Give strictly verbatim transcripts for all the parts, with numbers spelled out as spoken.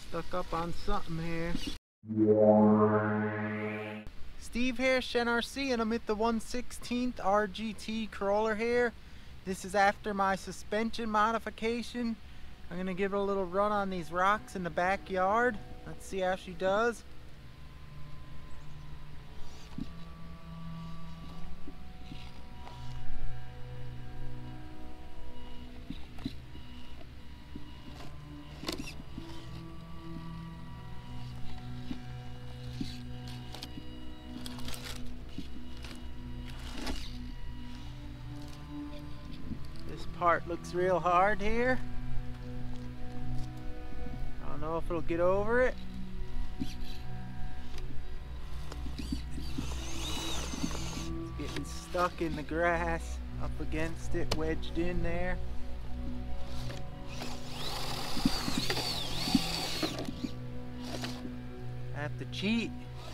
stuck up on something here. Steve here, Shen R C, and I'm at the one sixteenth R G T crawler here. This is after my suspension modification. I'm gonna give it a little run on these rocks in the backyard. Let's see how she does. This part looks real hard here. I don't know if it'll get over it. It's getting stuck in the grass, up against it, wedged in there. I have to cheat.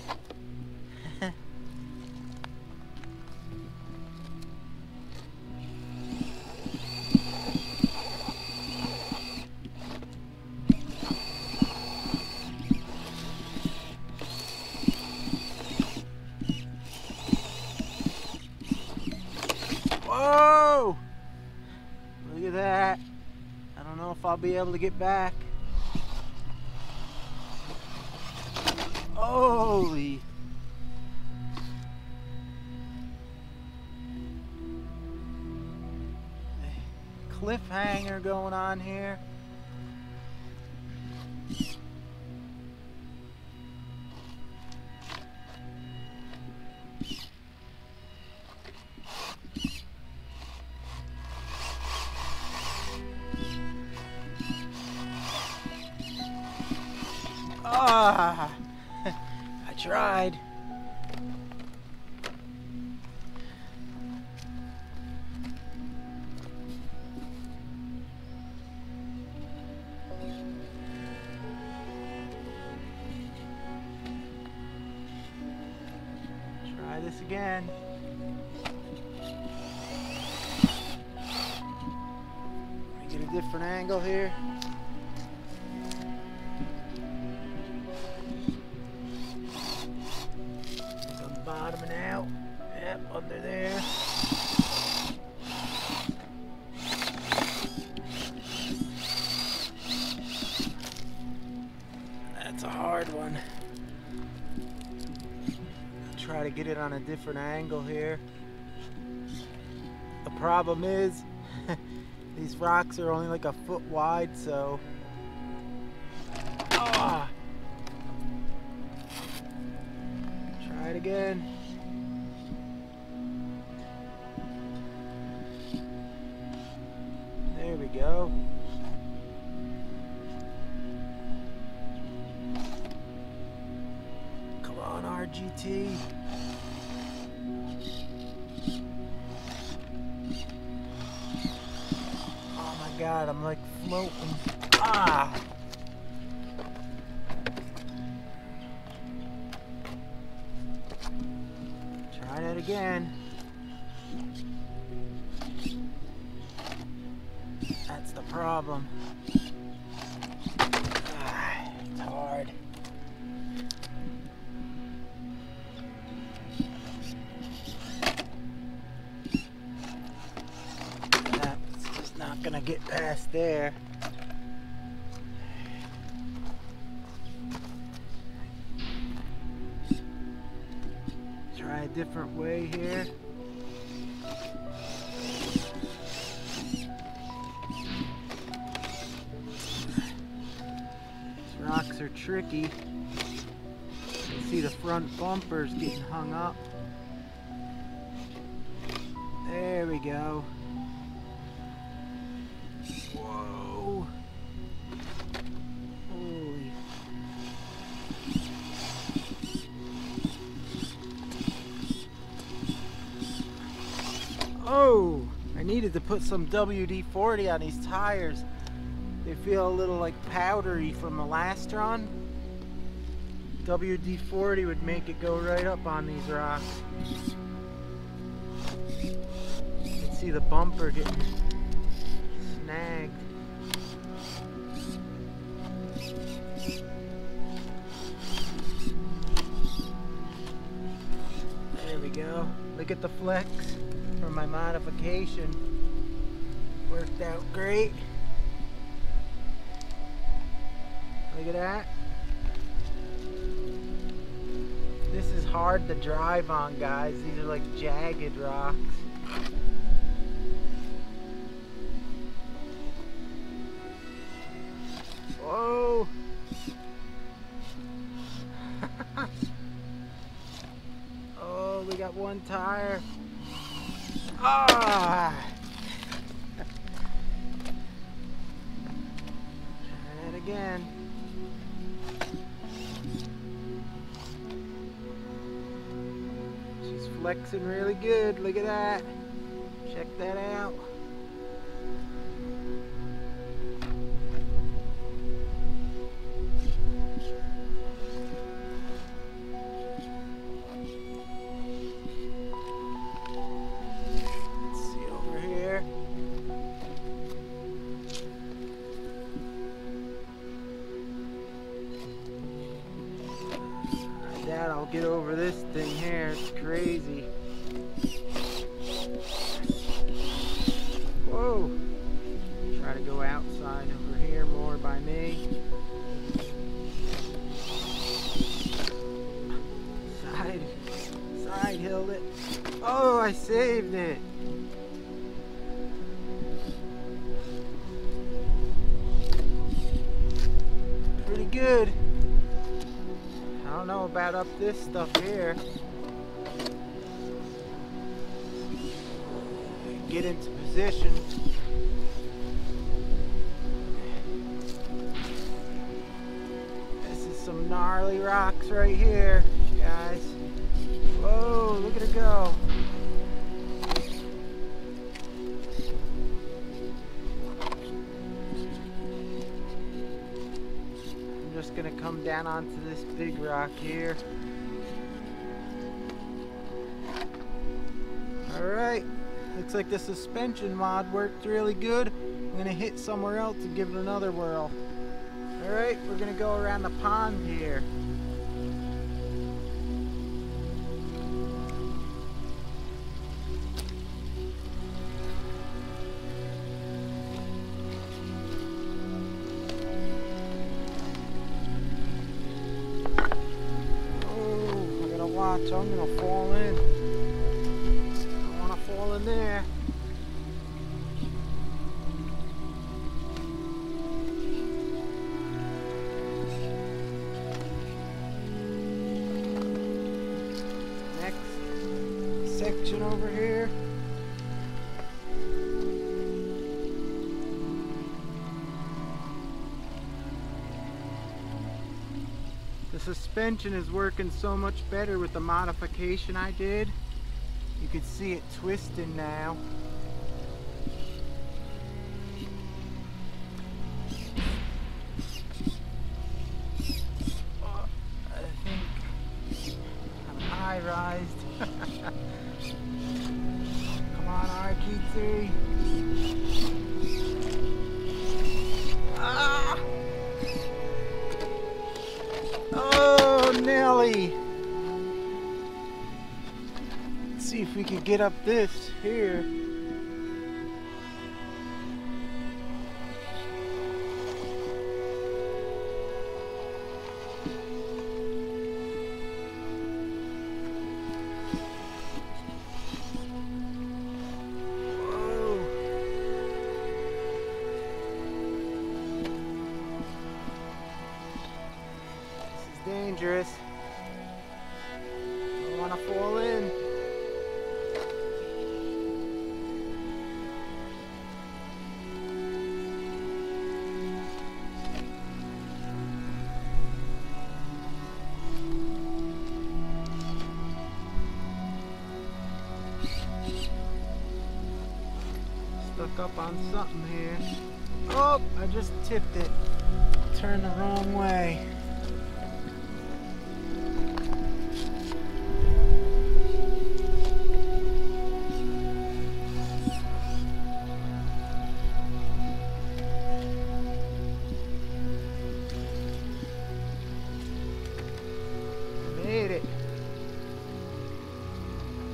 Whoa! Look at that. I don't know if I'll be able to get back. Holy! Cliffhanger going on here. Ah, I tried. Try this again. Let me get a different angle here. Bottoming out. Yep, under there. That's a hard one. I'll try to get it on a different angle here. The problem is these rocks are only like a foot wide, so ah. Try it again. There we go. Come on, R G T. Oh my God, I'm like floating. Ah! Try that again. That's the problem. Ah, it's hard. That's just not gonna get past there. Try a different way here. These rocks are tricky. You can see the front bumpers getting hung up. There we go. Whoa. Holy. Oh, I needed to put some W D forty on these tires. They feel a little like powdery from the last run. W D forty would make it go right up on these rocks. You can see the bumper getting snagged. go. Look at the flex from my modification. Worked out great. Look at that. This is hard to drive on, guys. These are like jagged rocks. Whoa! Oh, we got one tire. Ah! Try it again. She's flexing really good. Look at that. Check that out. Dad, I'll get over this thing here. It's crazy. Whoa! Try to go outside over here more by me. Side, side hilled it. Oh, I saved it. Pretty good. I don't know about up this stuff here. Get into position. This is some gnarly rocks right here, guys. Whoa, look at her go. Just gonna come down onto this big rock here. Alright, looks like the suspension mod worked really good. I'm gonna hit somewhere else and give it another whirl. Alright, we're gonna go around the pond here. Watch, I'm gonna fall in. I wanna fall in there. Next section over here. The suspension is working so much better with the modification I did. You can see it twisting now. Oh, I think I'm high-rised. Come on, R G T. Ah! Oh, Nelly! Let's see if we can get up this here. Whoa! This is dangerous. I don't want to fall in. Stuck up on something here. Oh, I just tipped it. Turned the wrong way. Made it.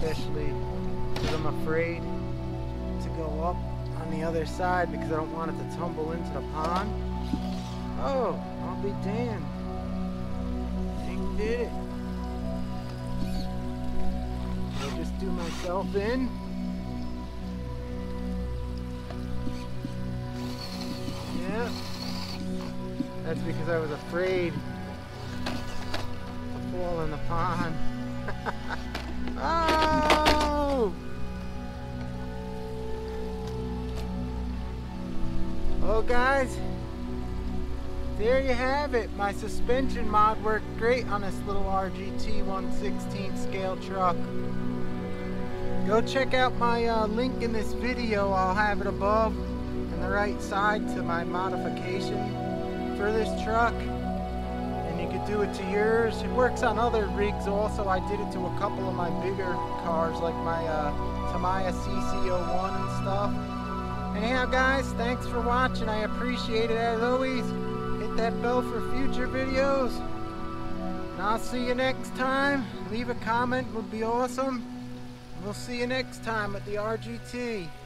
especially because I'm afraid to go up on the other side because I don't want it to tumble into the pond. Oh, I'll be damned. Thing did it. I'll just do myself in. Yeah. That's because I was afraid to fall in the pond. Oh! Well, guys, there you have it. My suspension mod worked great on this little R G T one sixteenth scale truck. Go check out my uh, link in this video. I'll have it above on the right side to my modification for this truck. And you could do it to yours. It works on other rigs also. I did it to a couple of my bigger cars like my uh, Tamiya C C zero one and stuff. Anyhow, guys, thanks for watching. I appreciate it as always. Hit that bell for future videos. And I'll see you next time. Leave a comment, would be awesome. We'll see you next time at the R G T.